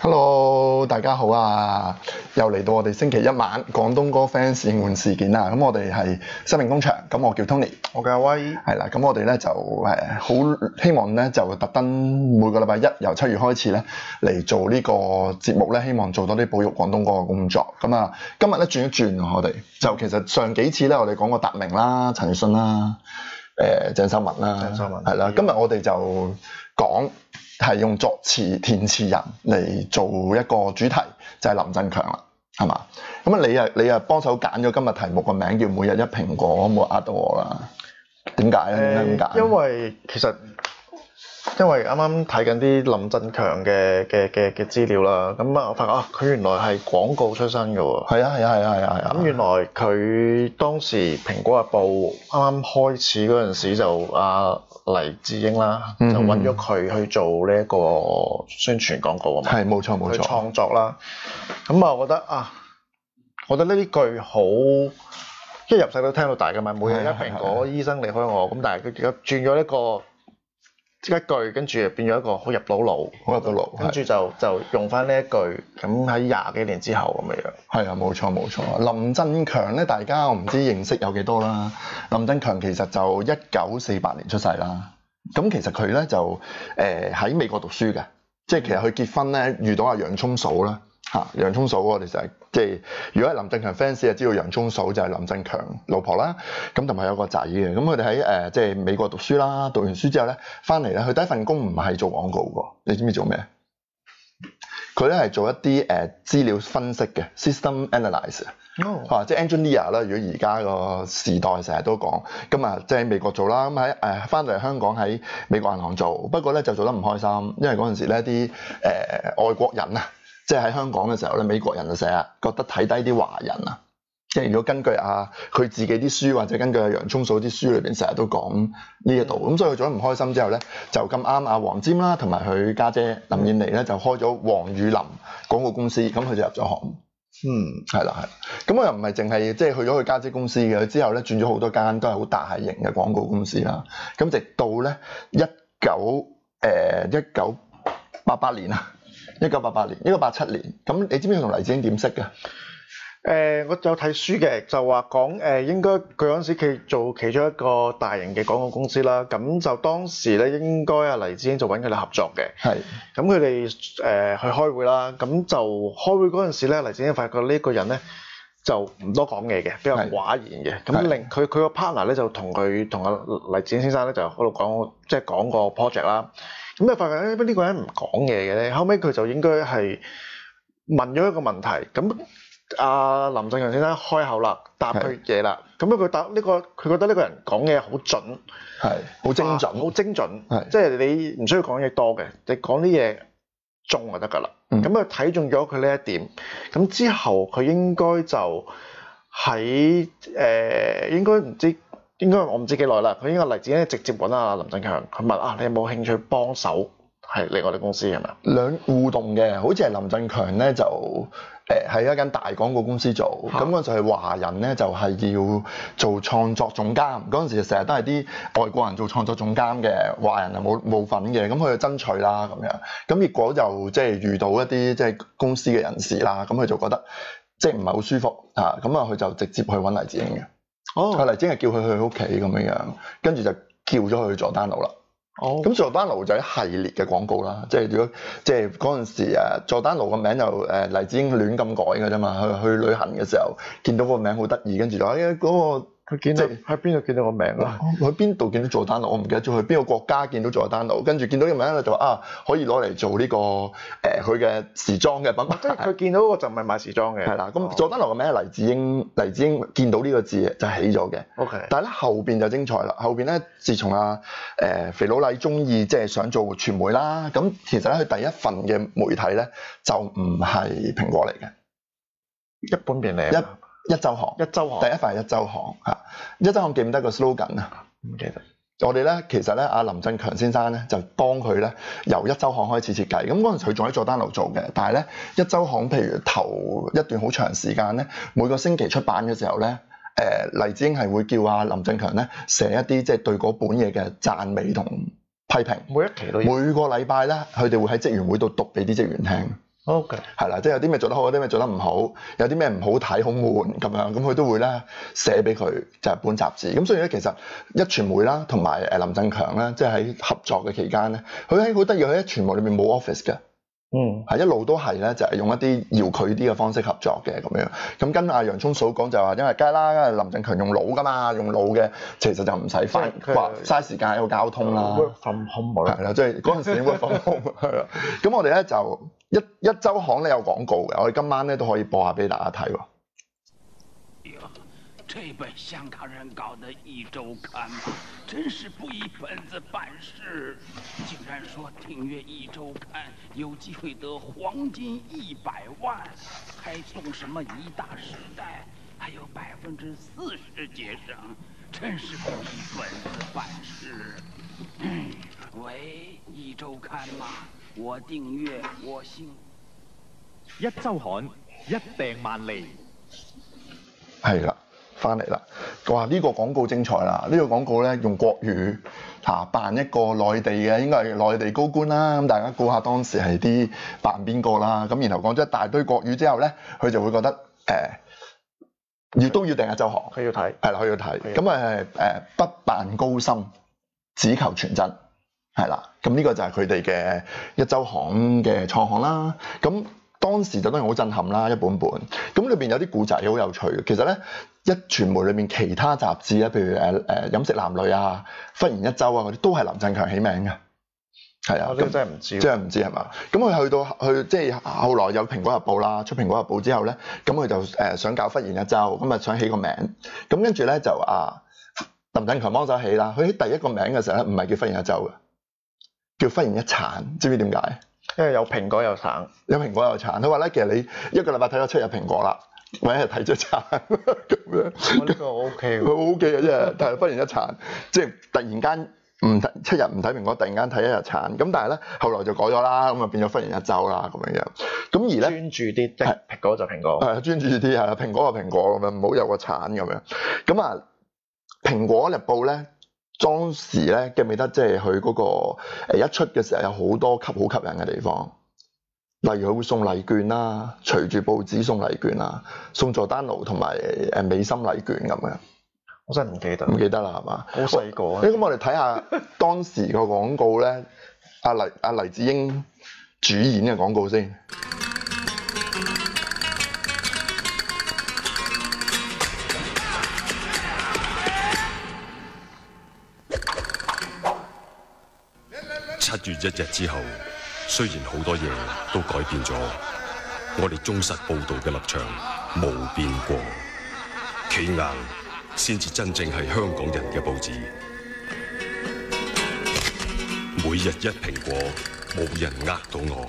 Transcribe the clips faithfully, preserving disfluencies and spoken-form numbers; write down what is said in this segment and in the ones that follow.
Hello，大家好啊！又嚟到我哋星期一晚廣東歌 fans 應援事件啊！咁我哋係生命工場，咁我叫 Tony， 我嘅阿威， 係啦。咁我哋咧就誒好希望咧就特登每個禮拜一由七月開始咧嚟做呢個節目咧，希望做多啲保育廣東歌嘅工作。咁啊，今日咧轉一轉啊，我哋就其實上幾次咧我哋講過達明啦、陳奕迅啦、誒鄭秀文啦， 鄭秀文係啦。今日我哋就講。係用作詞填詞人嚟做一個主題，就係、是、林振強啦，係嘛？咁啊，你啊你啊幫手揀咗今日題目個名叫每日一蘋果，冇呃到我啦。點解咧？點解、呃？ 因為其實因為啱啱睇緊啲林振強嘅嘅嘅嘅資料啦，咁啊我發覺啊，佢原來係廣告出身嘅喎。 係啊係啊係啊係啊！咁、 啊、原來佢當時蘋果日報啱啱開始嗰陣時就啊。黎智英啦，就揾咗佢去做呢一個宣傳廣告啊嘛， 係冇錯冇錯， 去創作啦。咁啊，我覺得啊，我覺得呢啲句好，一入世都聽到大㗎嘛。每日一蘋果，醫生離開我。咁但係佢而家轉咗一個一句，跟住變咗一個好入到腦， 好入到腦。 跟住就就用翻呢一句，咁喺廿幾年之後咁樣樣。 係啊，冇錯冇錯。林振強咧，大家我唔知認識有幾多啦。林振強其實就一九四八年出世啦。咁其實佢咧就誒喺、呃、美國讀書嘅，即係其實佢結婚咧遇到阿洋葱嫂啦嚇。洋葱嫂我哋就係即係如果係林振強 fans 就知道洋葱嫂就係林振強老婆啦。咁同埋有個仔嘅。咁佢哋喺誒即係美國讀書啦，讀完書之後咧翻嚟咧，佢第一份工唔係做廣告㗎，你知唔知做咩？佢咧係做一啲誒、呃、資料分析嘅 system analysis，哦，啊即係 engineer 啦。如果而家個時代成日都講，咁啊即係喺美國做啦。咁喺誒翻嚟香港喺美國銀行做，不過咧就做得唔開心，因為嗰陣時咧啲誒外國人啊，即係喺香港嘅時候咧，美國人就成日覺得睇低啲華人啊。即係如果根據啊佢自己啲書或者根據阿洋葱嫂啲書裏邊成日都講呢一度，咁所以佢做得唔開心之後咧，就咁啱阿黃霑啦同埋佢家姐林燕妮咧就開咗黃宇琳廣告公司，咁佢就入咗行。嗯，係啦係。咁我又唔係淨係即係去咗佢家姐公司嘅，之後咧轉咗好多間都係好大型嘅廣告公司啦。咁直到咧一九誒一九八八年啊，一九八八年，一九八七年，咁你知唔知佢同黎智英點識嘅？ 誒、呃，我有睇書嘅，就話講誒，應該佢嗰陣時佢做其中一個大型嘅廣告公司啦，咁就當時咧應該啊黎智英就揾佢哋合作嘅，係，咁佢哋誒去開會啦，咁就開會嗰陣時咧，黎智英發覺呢個人咧就唔多講嘢嘅，比較寡言嘅，咁令佢佢個 partner 咧就同佢同阿黎智英先生咧就喺度講，即係講個 project 啦，咁就發覺誒呢個人唔講嘢嘅咧，後尾佢就應該係問咗一個問題，咁。阿、啊、林振強先生開口啦，答佢嘢啦，咁樣佢答呢個，佢覺得呢個人講嘢好準，係好精準，好、啊、精準，即係你唔需要講嘢多嘅，你講啲嘢中就得㗎啦。咁佢睇中咗佢呢一點，咁之後佢應該就喺誒、呃，應該唔知，應該我唔知幾耐啦。佢應該黎智英直接揾阿林振強，佢問啊，你有冇興趣幫手係嚟我哋公司係咪？兩互動嘅，好似係林振強咧就。誒喺一間大廣告公司做，咁嗰陣時係華人咧就係、是、要做創作總監，嗰陣時成日都係啲外國人做創作總監嘅，華人係冇冇份嘅，咁佢就爭取啦咁樣，咁結果就即係遇到一啲即係公司嘅人士啦，咁佢就覺得即係唔係好舒服啊，咁啊佢就直接去揾黎智英嘅，哦，黎智英係叫佢去佢屋企咁樣樣，跟住就叫咗佢去佐丹奴啦。哦，咁佐丹奴就一系列嘅廣告啦，即係如果即係嗰陣時誒，佐丹奴個名就誒黎智英亂咁改嘅啫嘛，去去旅行嘅時候見到個名好得意，跟住就誒嗰個。佢見到喺邊度見到個名啊？喺邊度見到佐丹奴？我唔記得咗去邊個國家見到佐丹奴，跟住見到個名咧就話啊，可以攞嚟做呢、這個誒佢嘅時裝嘅品牌。即係佢見到嗰個就唔係賣時裝嘅。係啦，咁佐丹奴個名係黎智英，黎智英見到呢個字就起咗嘅。OK，但係咧後邊就精彩啦。後邊咧，自從啊誒、呃、肥佬黎中意即係想做傳媒啦，咁其實咧佢第一份嘅媒體咧就唔係蘋果嚟嘅，一本便利一。一週刊，一週刊，第一份係一週刊嚇。一週刊記唔得個 slogan 啊？唔記得。我哋咧其實咧，阿林振強先生咧就幫佢咧由一週刊開始設計。咁嗰陣時佢仲喺佐丹奴做嘅，但係咧一週刊譬如頭一段好長時間咧，每個星期出版嘅時候咧，誒、呃、黎智英係會叫阿林振強咧寫一啲即係對嗰本嘢嘅讚美同批評。每一期都每個禮拜咧，佢哋會喺職員會度讀俾啲職員聽。 OK， 係啦，即係有啲咩做得好，有啲咩做得唔好，有啲咩唔好睇、好悶咁樣，咁佢都會咧寫俾佢就係本雜誌。咁所以咧，其實一傳媒啦，同埋誒林振強咧，即係喺合作嘅期間咧，佢喺好得意，佢喺傳媒裏面冇 office 嘅。 嗯， 係一路都係咧，就係用一啲遙距啲嘅方式合作嘅咁樣。咁跟阿洋葱嫂講就話，因為梗係啦，因為林振強用腦㗎嘛，用腦嘅其實就唔使翻話嘥時間喺個交通啦。 work from home 係啦，即係嗰陣時 work from home 係啦。咁我哋咧就一一週刊咧有廣告嘅，我哋今晚咧都可以播下俾大家睇喎。 這本香港人搞的一週刊嘛，真是不依本子辦事，竟然說訂閱一週刊有機會得黃金一百萬，還送什麼一大時代，還有百分之四十節省，真是不依本子辦事。嗯，喂，一週刊嘛，我訂閱我信。 一週刊一訂萬利。 係啦。翻嚟啦！哇，呢個廣告精彩啦！呢個廣告咧用國語嚇扮一個內地嘅，應該係內地高官啦。咁大家估下當時係啲扮邊個啦？咁然後講咗一大堆國語之後咧，佢就會覺得誒，要都要訂一週刊， 佢要睇， 係啦，佢要睇。咁誒誒，不扮高深，只求全真，係啦。咁呢個就係佢哋嘅一週刊嘅創刊啦。咁當時就當然好震撼啦，一本本。咁裏邊有啲故仔好有趣嘅。其實咧，一傳媒裏面其他雜誌咧，譬如誒誒飲食男女啊、忽然一週啊嗰啲，都係林振強起名嘅。係啊， 我呢個真係唔知， 真係唔知係嘛？咁佢去到去即係後來有蘋果日報啦，出蘋果日報之後咧，咁佢就誒想搞忽然一週，咁啊想起個名。咁跟住咧就啊林振強幫手起啦。佢起第一個名嘅時候咧，唔係叫忽然一週嘅，叫忽然一橙。知唔知點解？ 因為有蘋果有橙， 有蘋果有橙。佢話咧，其實你一個禮拜睇咗七日蘋果啦，或者係睇咗橙咁樣。 我呢個 O K 佢 O K 嘅啫，但係忽然一橙，即係突然間唔睇七日唔睇蘋果，突然間睇一日橙。咁但係咧，後來就改咗啦，咁啊變咗忽然一週啦咁樣樣。咁而咧專注啲，即係蘋果就蘋果， 係專注啲係啦，蘋果就蘋果咁樣，唔好有個橙咁樣。咁啊，蘋果日報咧。當時咧記唔記得，即係佢嗰個誒一出嘅時候有好多吸好吸引嘅地方，例如佢會送禮券啦，隨住報紙送禮券啦，送佐丹奴同埋誒美心禮券咁樣。 我真係唔記得， 唔記得啦係嘛？ 好細個啊！ 咁我哋睇下當時個廣告咧，阿黎阿黎智英主演嘅廣告先。 七月一日之後，雖然好多嘢都改變咗，我哋忠實報導嘅立場冇變過，企硬先至真正係香港人嘅報紙。每日一蘋果，冇人呃到我。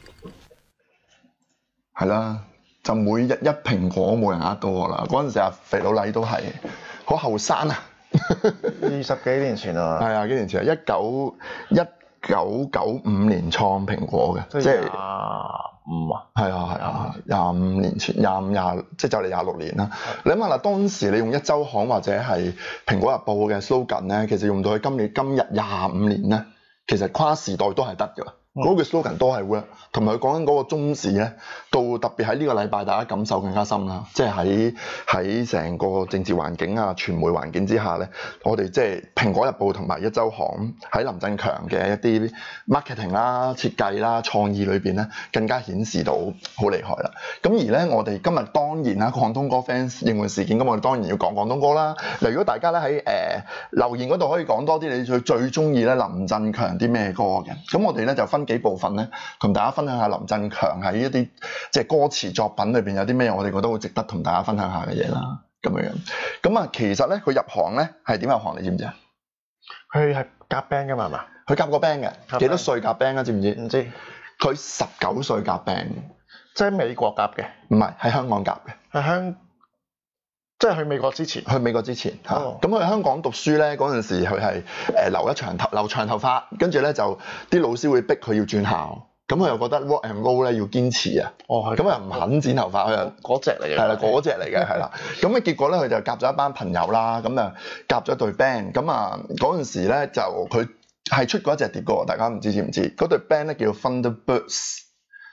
係啦，就每日一蘋果，冇人呃到我啦。嗰陣時阿肥佬黎都係好後生啊， 二十幾年前啊， 係啊，幾年前啊，一九一九九五年創蘋果嘅，即係廿五啊， 係啊係啊，廿五年前，廿五廿即係就嚟廿六年啦。你諗下啦，當時你用一週刊或者係蘋果日報嘅 slogan 咧，其實用到去今年今日廿五年咧，其實跨時代都係得㗎。嗰個 slogan 都係 work，同埋佢講緊嗰個宗旨咧，到特別喺呢個禮拜大家感受更加深啦。即係喺喺成個政治環境啊、傳媒環境之下咧，我哋即係蘋果日報同埋一週刊喺林振強嘅一啲 marketing 啦、設計啦、創意裏邊咧，更加顯示到好厲害啦。咁而咧，我哋今日當然啦，廣東歌 fans 應援事件，咁我哋當然要講廣東歌啦。嗱，如果大家咧喺誒留言嗰度可以講多啲，你最最中意咧林振強啲咩歌嘅？咁我哋咧就分幾部分咧，同大家分享下林振強喺一啲即係歌詞作品裏邊有啲咩我哋覺得好值得同大家分享下嘅嘢啦，咁樣樣。咁啊，其實咧佢入行咧係點入行？你知唔知啊？ 佢係夾 band 噶嘛，係嘛？ 佢夾過 band 嘅， 夾 band 幾多歲夾 band 啊？知唔知？ 唔知。 佢十九歲夾 band， 即係美國夾嘅， 唔係喺香港夾嘅。 喺香，即係去美國之前。 去美國之前嚇， 哦咁佢喺香港讀書咧嗰陣時，佢係誒留一長頭留長頭髮，跟住咧就啲老師會逼佢要轉校，咁佢又覺得 rock and roll 咧要堅持啊， 哦，係。 咁又唔肯剪頭髮，佢又嗰隻嚟嘅。 係啦，嗰隻嚟嘅係啦，咁嘅結果咧佢就夾咗一班朋友啦，咁啊夾咗隊 band，咁啊嗰陣時咧就佢係出過一隻碟嘅喎，大家唔知知唔知？嗰隊 band 咧叫 Thunderbirds，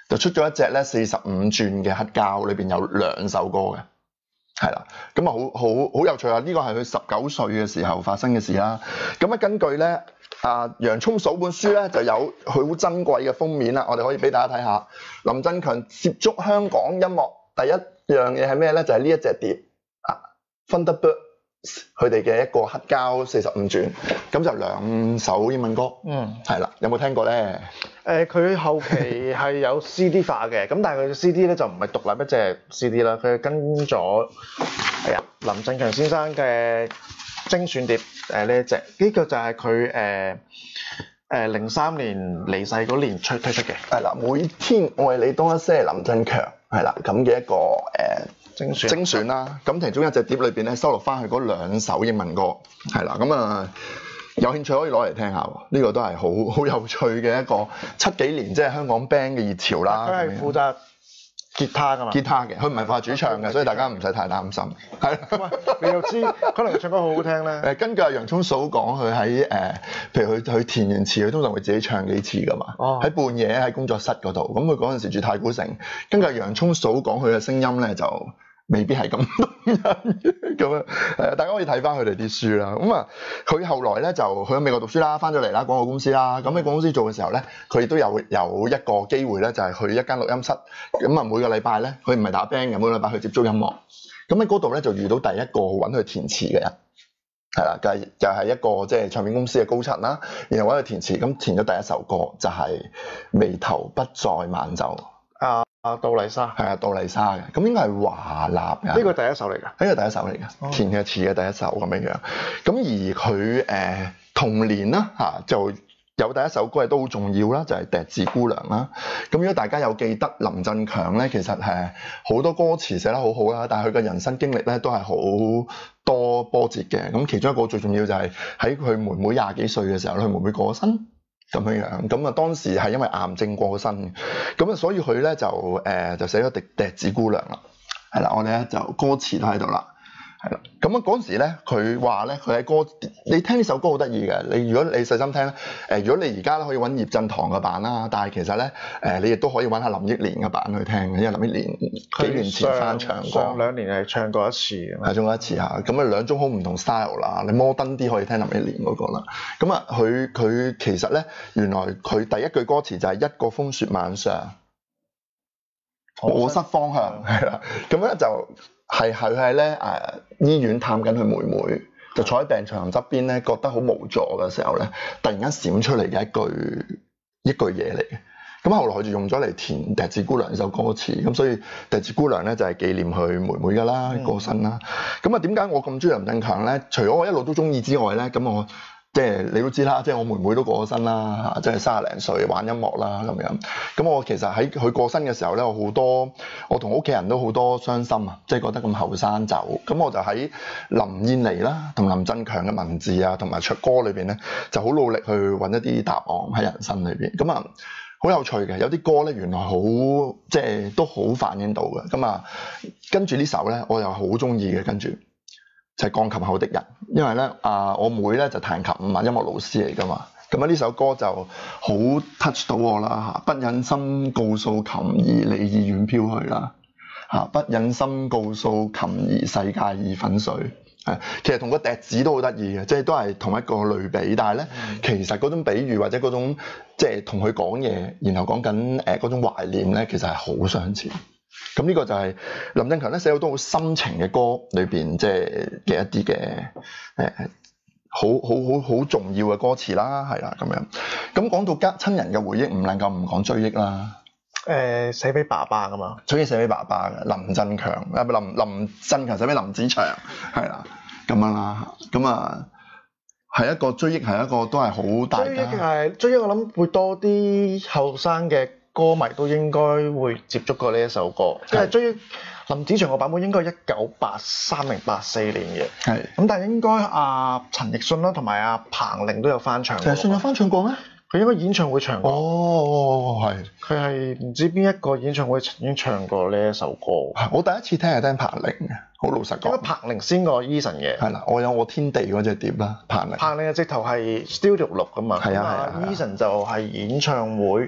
就出咗一隻咧四十五轉嘅黑膠，裏邊有兩首歌嘅。係啦，咁啊好好好有趣啊！呢個係佢十九歲嘅時候發生嘅事啦。咁啊根據咧啊洋葱數本書咧就有佢好珍貴嘅封面啦，我哋可以俾大家睇下。林振強接觸香港音樂第一樣嘢係咩咧？就係呢一隻碟啊 Thunderbirds 佢哋嘅一個黑膠四十五轉，咁就兩首英文歌。嗯，係啦，有冇聽過咧？ 誒佢、呃、後期係有 C D 化嘅，咁但係佢嘅 C D 咧就唔係獨立一隻 C D 啦，佢係跟咗係啊林振強先生嘅精選碟誒呢一隻，呢、呢個就係佢誒誒零三年離世嗰年推推出嘅。 係啦，每天愛你多一些林振強係啦咁嘅一個誒、呃、 精選精選啦，咁其中一隻碟裏邊咧收錄翻佢嗰兩首英文歌係啦，咁啊。有興趣可以攞嚟聽下喎，呢、這個都係好好有趣嘅一個七幾年即係香港 band 嘅熱潮啦。 佢係負責吉他㗎嘛？ 吉他嘅，佢唔係負責主唱嘅，所以大家唔使太擔心。係。 你又知，可能佢唱歌好好聽咧。 誒，根據阿洋葱嫂講，佢喺誒，譬如佢佢填完詞，佢通常會自己唱幾次㗎嘛。哦。喺半夜喺工作室嗰度，咁佢嗰陣時住太古城。根據洋葱嫂講，佢嘅聲音咧就未必係咁動人嘅咁啊，誒，大家可以睇翻佢哋啲書啦。咁啊，佢後來咧就去咗美國讀書啦，翻咗嚟啦，廣告公司啦。咁喺廣告公司做嘅時候咧，佢亦都有有一個機會咧，就係去一間錄音室。咁啊，每個禮拜咧，佢唔係打 band 嘅，每個禮拜去接觸音樂。咁喺嗰度咧就遇到第一個揾佢填詞嘅人，係啦，就係就係一個即係唱片公司嘅高層啦。然後揾佢填詞，咁填咗第一首歌就係《眉頭不再晚奏》。 啊啊，杜麗莎係啊，杜麗莎嘅，咁應該係華納嘅。 呢個第一首嚟㗎，呢個第一首嚟嘅，哦、填嘅詞嘅第一首咁樣樣。咁而佢誒、呃、同年啦嚇、啊，就有第一首歌係都好重要啦，就係、是《笛子姑娘》啦。咁如果大家有記得林振強咧，其實係好多歌詞寫得好好啦，但係佢嘅人生經歷咧都係好多波折嘅。咁其中一個最重要就係喺佢妹妹廿幾歲嘅時候，佢妹妹過咗身。咁樣樣，咁啊當時係因為癌症過身，咁啊所以佢咧就誒、呃、就寫咗《笛笛子姑娘》啦，係啦，我哋咧就歌詞都喺度啦，係啦，咁啊嗰陣時咧佢話咧佢喺歌，你聽呢首歌好得意嘅，你如果你細心聽咧，誒、呃、如果你而家咧可以揾葉振棠嘅版啦，但係其實咧誒、呃、你亦都可以揾下林憶蓮嘅版去聽嘅，因為林憶蓮幾年前翻唱過， 上兩年係唱過一次， 係唱過一次嚇，咁啊兩種好唔同 style 啦，你摩登啲可以聽林憶蓮嗰個啦，咁啊佢佢其實咧原來佢第一句歌詞就係一個風雪晚上，我失方向係啦，咁咧就係係係咧誒醫院探緊佢妹妹，就坐喺病床側邊咧，覺得好無助嘅時候咧，突然間閃出嚟嘅一句一句嘢嚟嘅。咁後來佢就用咗嚟填《笛子姑娘》呢首歌詞，咁所以《笛子姑娘》咧就係紀念佢妹妹㗎啦，過身啦。咁啊點解我咁中意林振強咧？除咗我一路都中意之外咧，咁我即係你都知啦，即係我妹妹都過咗身啦，即係三十零歲玩音樂啦咁樣。咁我其實喺佢過身嘅時候咧，我好多我同屋企人都好多傷心啊，即係覺得咁後生走。咁我就喺林燕妮啦同林振強嘅文字啊同埋唱歌裏邊咧，就好努力去揾一啲答案喺人生裏邊。咁啊〜好有趣嘅，有啲歌咧原來好即係都好反映到嘅，咁啊跟住呢首咧我又好中意嘅，跟住就係、是、鋼琴後的人，因為咧啊我妹咧就彈琴啊，音樂老師嚟噶嘛，咁啊呢首歌就好 touch 到我啦嚇，不忍心告訴琴兒你已遠飄去啦嚇，不忍心告訴琴兒世界已粉碎。係，其實同個笛子都好得意嘅，即係都係同一個類比，但係咧，嗯、其實嗰種比喻或者嗰種即係同佢講嘢，然後講緊誒嗰種懷念咧，其實係好相似。咁呢個就係林振強咧寫好多好深情嘅歌裏邊，即係嘅一啲嘅誒好好好好重要嘅歌詞啦，係啦咁樣。咁講到家親人嘅回憶，唔能夠唔講追憶啦。 誒、呃、寫俾爸爸噶嘛， 所以寫俾爸爸嘅林振強，啊林林振強寫俾林子祥，係啦咁樣啦，咁啊係一個追憶，係一個都係好大家。追憶係追憶，我諗會多啲後生嘅歌迷都應該會接觸過呢一首歌，因為追憶林子祥個版本應該係一九八三零八四年嘅，係咁，但係應該阿陳奕迅啦同埋阿彭羚都有翻唱過。 陳奕迅有翻唱過咩？ 佢應該演唱會唱過。 哦，係。 佢係唔知邊一個演唱會曾經唱過呢一首歌。 我第一次聽係聽彭羚嘅，好老實講。 應該彭羚先過 Eason 嘅。 係啦，我有我天地嗰隻碟啦，彭羚。 彭羚嘅直頭係 studio 錄㗎嘛。 係啊係啊。 Eason 就係演唱會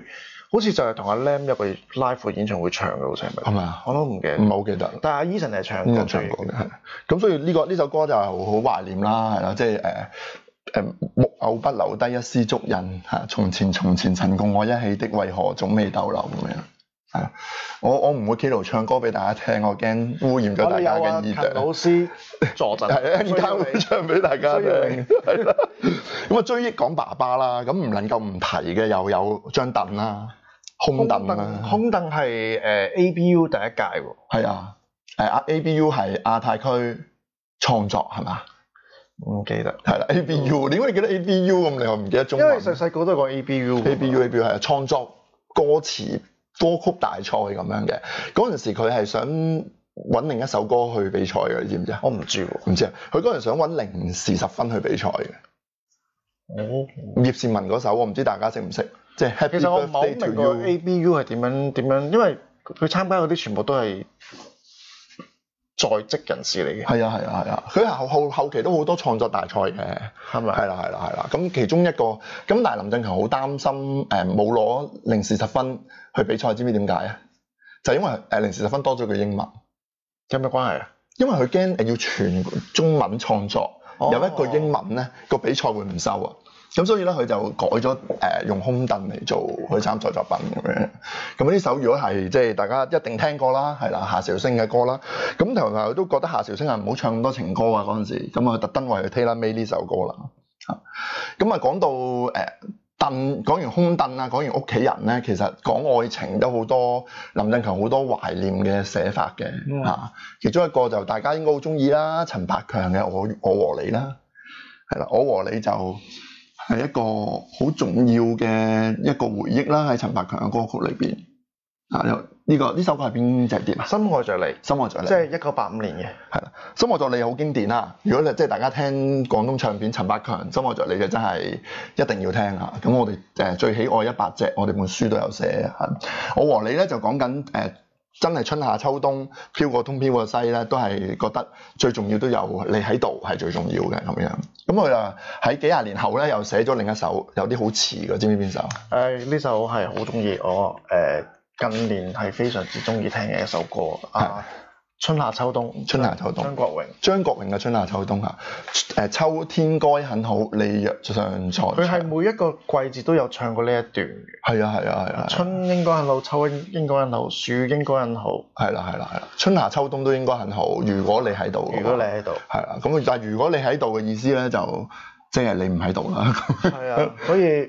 好似就係同阿 Lam 有個 live 演唱會唱嘅，好似係咪？ 係咪啊？ 我都唔記得， 唔係好記得。 但係阿 Eason 係唱過， 過唱過嘅係。咁所以呢、這個呢首歌就係好懷念啦，係啦，即係誒誒木偶不留低一絲足印嚇，從前從前曾共我一起的，為何總未逗留咁樣。係啊，我我唔會企圖唱歌俾大家聽，我驚污染咗大家嘅耳朵。 陳老師助陣， 係啊，而家會唱俾大家聽。係啦，咁啊追憶講爸爸啦，咁唔能夠唔提嘅又有張凳啦，空凳啦。 空凳係誒 A B U 第一屆喎。 係啊，誒 A B U 係亞太區創作係嘛？ 唔記得。 係啦 ，A B U 點解你記得 A B U 咁？你又唔記得中文？ 因為細細個都係講 A B U。A B U A B U 係啊，創作歌詞歌曲大賽咁樣嘅。嗰陣時佢係想揾另一首歌去比賽嘅，你知唔知啊？ 我唔知喎。 唔知啊？佢嗰陣想揾零時十分去比賽嘅。 哦。 葉倩文嗰首我唔知大家識唔識？即係 Happy 其實我唔係好 Birthday to 明個 You。 A B U 係點樣點樣，因為佢參加嗰啲全部都係在職人士嚟嘅。 係啊係啊係啊，佢後後後期都好多創作大賽嘅， 係咪？ 係啦係啦係啦。咁其中一個咁，但係林振強好擔心誒冇攞零時十分去比賽，知唔知點解啊？就係因為誒零時十分多咗句英文， 有咩關係啊？ 因為佢驚誒要全中文創作， 哦、 有一句英文咧個比賽會唔收啊。咁所以咧，佢就改咗誒、呃、用空凳嚟做佢參賽作品咁樣。咁呢首如果係即係大家一定聽過啦，係啦，夏韶聲嘅歌啦。咁同埋佢都覺得夏韶聲係唔好唱咁多情歌啊嗰陣時，咁啊特登為佢 tailor made呢首歌啦。嚇，咁啊講到誒凳，講完空凳啊，講完屋企人咧，其實講愛情都好多林振強好多懷念嘅寫法嘅嚇。嗯、其中一個就大家應該好中意啦，陳百強嘅我我和你啦，係啦，我和你就係一個好重要嘅一個回憶啦，喺陳百強嘅歌曲裏邊啊，有、這、呢個呢首歌係邊隻碟啊？ 心愛着你， 心愛着你， 即係一九八五年嘅， 係啦。心愛着你好經典啦，如果你即係大家聽廣東唱片陳百強心愛着你嘅，真係一定要聽下。咁我哋誒最喜愛一百隻，我哋本書都有寫嚇。我和你咧就講緊誒。真係春夏秋冬飄過東飄過西咧，都係覺得最重要都有你喺度係最重要嘅咁樣。咁佢啊喺幾廿年後咧，又寫咗另一首有啲好似嘅，知唔知邊首？ 誒呢、呃、首係好中意，我誒、呃、近年係非常之中意聽嘅一首歌啊。春夏秋冬， 春夏秋冬， 張國榮， 張國榮嘅春夏秋冬嚇，誒秋天該很好，你若尚在。 佢係每一個季節都有唱過呢一段嘅。 係啊係啊係啊。 春應該很好，秋應應該很好，樹應該很好。係啦係啦係啦，春夏秋冬都應該很好。如果你喺度， 如果你喺度， 係啦。咁但係如果你喺度嘅意思咧，就即係你唔喺度啦。 係啊，所以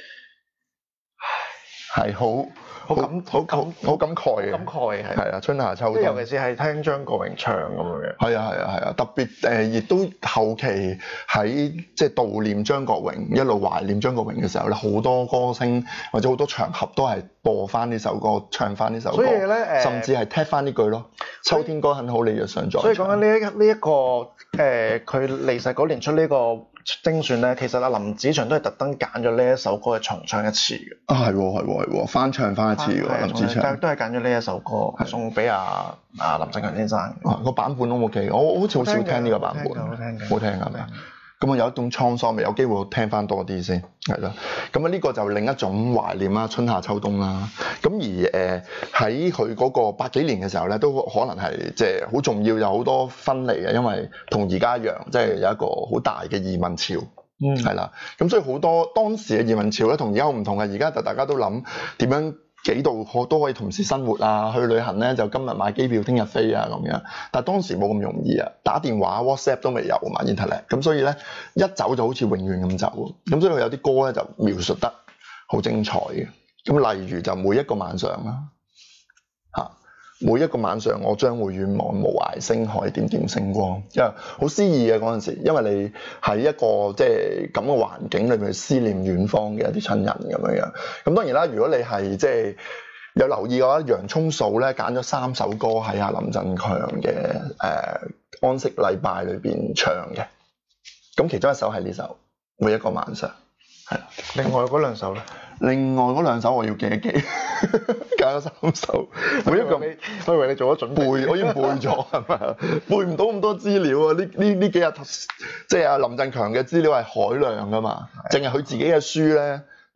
係好。 好感好感好感慨嘅， 感慨係係啊，春夏秋冬， 即係尤其是係聽張國榮唱咁樣。 係啊係啊係啊，特別誒，亦、呃、都後期喺即係悼念張國榮，一路懷念張國榮嘅時候咧，好多歌星或者好多場合都係播翻呢首歌，唱翻呢首歌， 所以咧誒，呃、 甚至係踢翻呢句咯。秋天該很好，你若尚在。 所以講緊呢一呢一個誒，佢離世嗰年出呢個精選咧，其實阿林子祥都係特登揀咗呢一首歌去重唱一次嘅。 啊係喎係喎係喎，翻唱翻一次嘅林子祥， 都係揀咗呢一首歌的送俾阿阿林振強先生。 啊個版本都 OK，我我好似好少聽呢個版本， 好聽嘅， 好聽係咪？咁啊有一種滄桑味，有機會聽翻多啲先，係啦。咁啊呢個就另一種懷念啦，春夏秋冬啦。咁而誒喺佢嗰個八幾年嘅時候咧，都可能係即係好重要，有好多分離嘅，因為同而家一樣，即係有一個好大嘅移民潮，嗯，係啦。咁所以好多當時嘅移民潮咧，同而家好唔同嘅。而家就大家都諗點樣幾度可都可以同時生活啊，去旅行咧就今日買機票，聽日飛啊咁樣。但係當時冇咁容易啊，打電話 WhatsApp 都未有嘛 Internet，咁所以咧一走就好似永遠咁走。咁所以佢有啲歌咧就描述得好精彩嘅。咁例如就每一個晚上啦，嚇每一個晚上我將會遠望無涯星海點點星光，因為好詩意嘅嗰陣時，因為你喺一個即係咁嘅環境裏面去思念遠方嘅一啲親人咁樣樣。咁當然啦，如果你係即係有留意嘅話，洋葱數咧揀咗三首歌喺阿林振強嘅誒、呃、安息禮拜裏邊唱嘅，咁其中一首係呢首每一個晚上，係啦。 另外嗰兩首咧？ 另外嗰兩首我要記一記，揀咗三首，每一個你，我以為你做咗準備， 背，我已經背咗係咪？背唔到咁多資料啊！呢呢呢幾日即係阿林振強嘅資料係海量噶嘛，淨係佢自己嘅書咧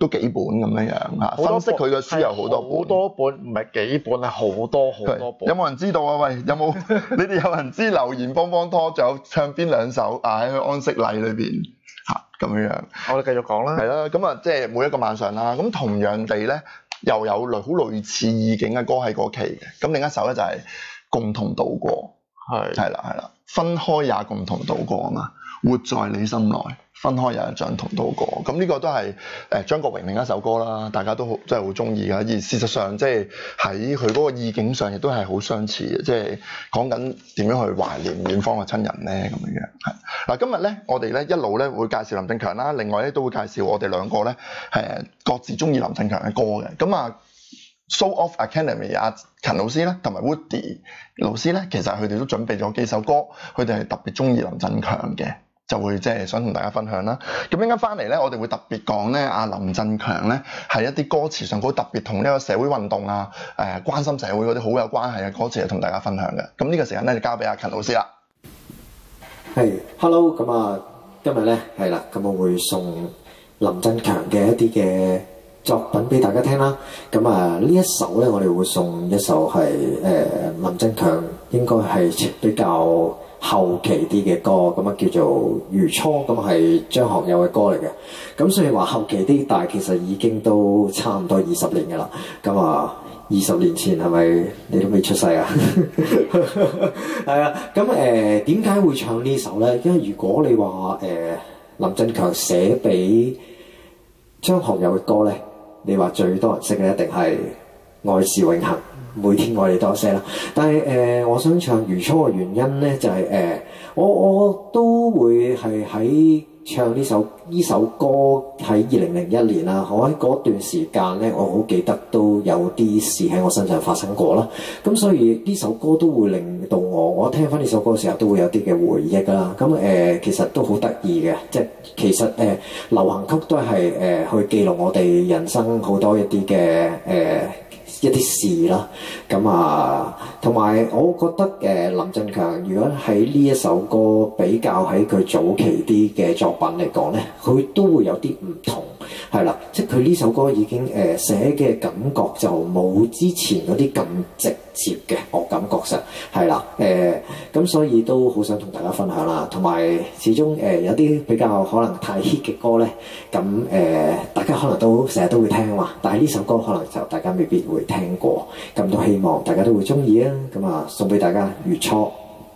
都幾本咁樣樣嚇，分析佢嘅書有好多本， 好多本唔係幾本係好多好多本。 有冇人知道啊？喂，有冇你哋有人知留言幫幫拖，仲有唱邊兩首啊？喺安息禮裏邊嚇咁樣樣。 我哋繼續講啦。 係啦，咁啊，即係每一個晚上啦。咁同樣地咧，又有類好類似意境嘅歌喺嗰期嘅。咁另一首咧就係共同渡過， 係係啦係啦，分開也共同渡過啊嘛。活在你心內，分開也像同渡過。咁呢個都係誒張國榮另一首歌啦，大家都好真係好中意㗎。而事實上，即係喺佢嗰個意境上，亦都係好相似嘅，即係講緊點樣去懷念遠方嘅親人咧咁樣樣。係嗱，今日咧我哋咧一路咧會介紹林振強啦，另外咧都會介紹我哋兩個咧誒各自中意林振強嘅歌嘅。咁啊 Soul of Academy 阿陳老師咧同埋 Woody 老師咧，其實佢哋都準備咗幾首歌，佢哋係特別中意林振強嘅。就會即係想同大家分享啦。咁陣間翻嚟咧，我哋會特別講咧，阿林振強咧係一啲歌詞上好特別同呢個社會運動啊、誒、呃、關心社會嗰啲好有關係嘅歌詞，係同大家分享嘅。咁呢個時間咧就交俾阿勤老師啦。 係 ，hello， 咁啊，今日咧係啦，咁我會送林振強嘅一啲嘅作品俾大家聽啦。咁啊，呢一首咧，我哋會送一首係誒、呃、林振強應該係比較後期啲嘅歌，咁啊叫做《如初》，咁係張學友嘅歌嚟嘅。咁雖然話後期啲，但係其實已經都差唔多二十年㗎啦。咁啊，二十年前係咪你都未出世啊？係啊。咁誒點解會唱呢首咧？因為如果你話誒、呃、林振強寫俾張學友嘅歌咧，你話最多人識嘅一定係《愛是永恆》。每天愛你多些啦，但係誒、呃，我想唱如初嘅原因咧，就係、是、誒、呃，我我都會係喺唱呢首呢首歌喺二零零一年啦。我喺嗰段時間咧，我好記得都有啲事喺我身上發生過啦。咁所以呢首歌都會令到我，我聽翻呢首歌嘅時候都會有啲嘅回憶啦。咁誒、呃，其實都好得意嘅，即係其實誒、呃、流行曲都係誒、呃、去記錄我哋人生好多一啲嘅誒。呃一啲事啦，咁啊，同埋我覺得誒、呃、林振強如果喺呢一首歌比較喺佢早期啲嘅作品嚟講咧，佢都會有啲唔同，係啦，即係佢呢首歌已經誒、呃、寫嘅感覺就冇之前嗰啲咁直接嘅，我感覺上係啦，誒咁、呃、所以都好想同大家分享啦，同埋始終誒、呃、有啲比較可能太 hit 嘅歌咧，咁誒、呃、大家可能都成日都會聽嘛，但係呢首歌可能就大家未必會聽過，咁都希望大家都會中意啊！咁啊，送俾大家如初。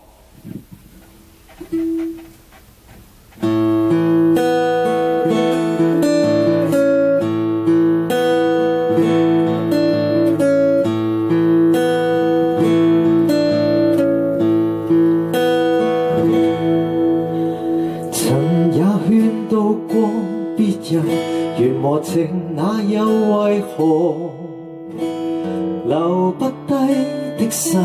曾也勸導過別人，緣和情那又為何？留不低的心，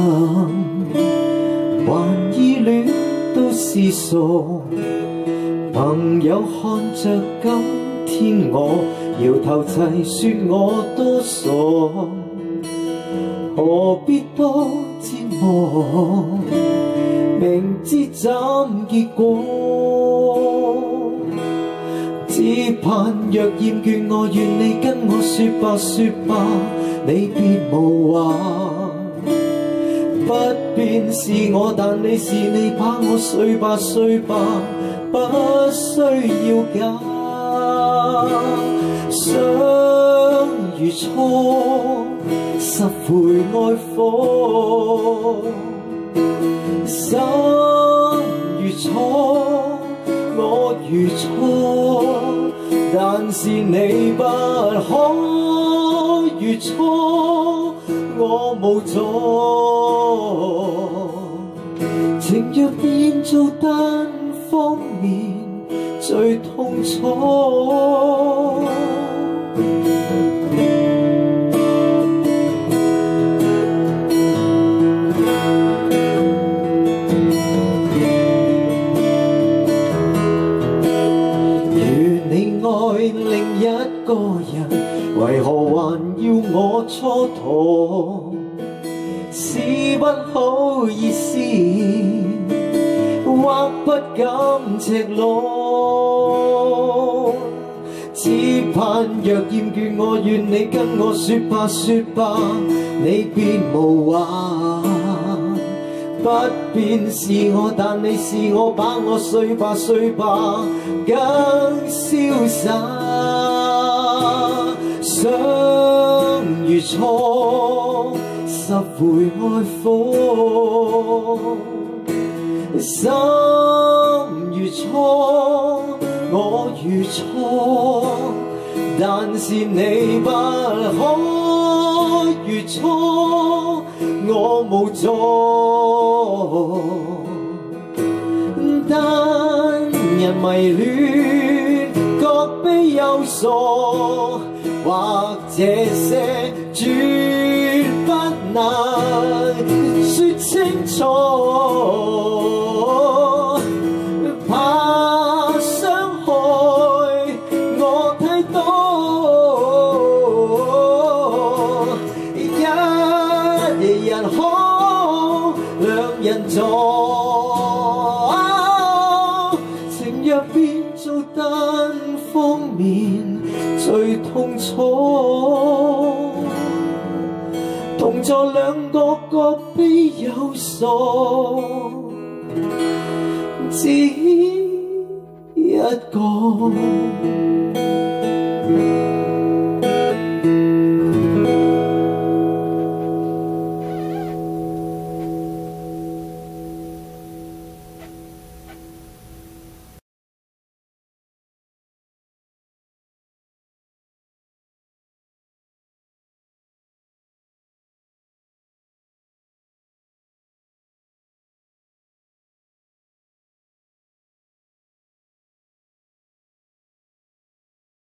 還依戀都是傻。朋友看着今天我，搖頭齊說我多傻，何必多折磨？明知斬結果，只盼若厭倦我，願你跟我說吧說吧。你別無話，不變是我，但你是你，把我睡吧睡吧，不需要假。想如初，拾回愛火，心如初，我如初，但是你不可。如初我無助，情若變做單方面最痛楚。如你愛另一個人，為何還要我蹉跎？是不好意思，或不敢赤裸，只盼若厭倦我，願你跟我說吧說吧，你別無話。不變是我，但你是我，把我睡吧睡吧，更瀟灑。想如初，十回愛火。心如初，我如初，但是你不可如初，我無助。單人迷戀，各悲憂疏，或這些絕不能說清楚。怕傷害我太多，一人可，兩人助。情若變做單方面，最痛楚。同坐兩個各悲憂疏，只一個。